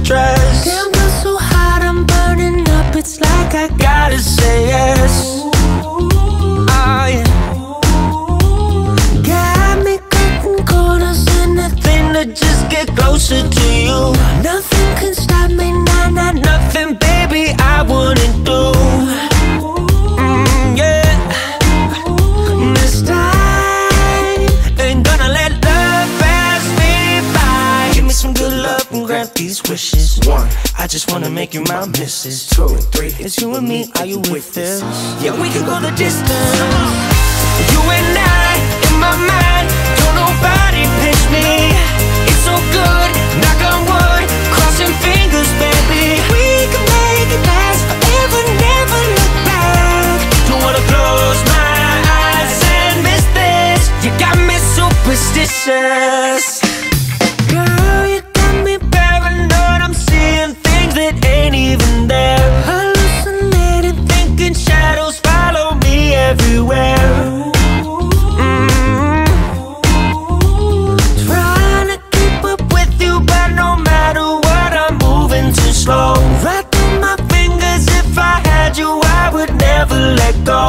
stress. Damn, feel so hot, I'm burning up. It's like I Gotta say yes. Oh yeah. got me cutting corners, anything to just get closer to you. Nothing can stop me, nah, nah, Nothing, baby, I wouldn't do. Yeah. this time. Ain't gonna let love pass me by. Give me some good love and grant these wishes. 1, I just wanna make you my missus. 2 and 3, it's you and me, are you with this? Yeah, we can go the distance. You and I, in my mind, don't nobody pinch me. It's so good, knock on wood, crossing fingers, baby. We can make it last forever, never look back. Don't wanna close my eyes and miss this. You got me superstitious. Girl, you got me Paranoid, I'm seeing things that ain't even there. hallucinating, Thinking shadows follow me everywhere. trying to keep up With you, but no matter what, I'm moving too slow. right through my Fingers, if I had you, I would never let go.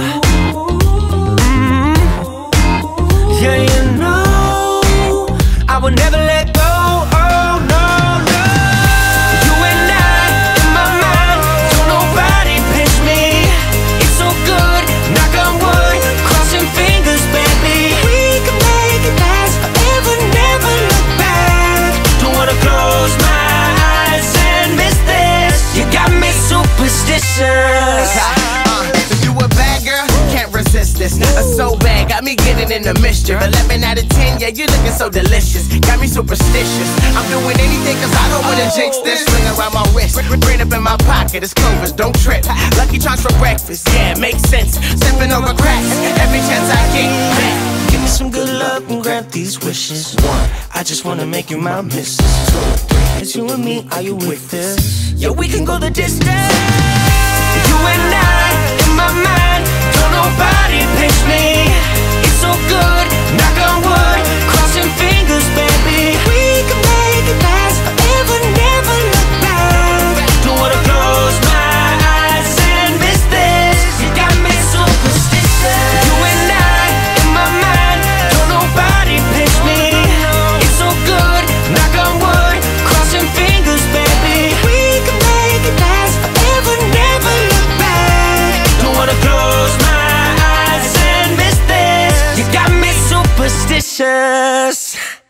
Yeah, you know I would never let go. Oh no, no. You and I, in my mind, don't nobody pinch me. It's so good, knock on wood, crossing fingers, baby. We can make it last forever, never look back. Don't wanna close my eyes and miss this. You got me superstitious. You a bad girl, can't resist this. So bad, got me getting into mischief. 11 out of 10, yeah, you looking so delicious. Got me superstitious. I'm doing anything cause I don't wanna jinx this. Ring around my wrist, green up in my pocket, it's Clover's, don't trip. Lucky Charms for breakfast, yeah, it makes sense. Stepping over cracks, every chance I get. Give me some good love and grant these wishes. 1, I just wanna make you my missus. 2, 3, it's you and me, are you with this? Yeah, we can go the distance. You and I, in my mind, don't nobody pinch me. It's so good, knock on wood, crossing fingers, baby. We can make it last forever, never look back. Don't wanna close my eyes and miss this. You got me superstitious. You and I, in my mind, don't nobody pinch me. It's so good, knock on wood, crossing fingers, baby. We can make it last forever, never look back. Don't wanna close my eyes and miss this. You got me superstitious.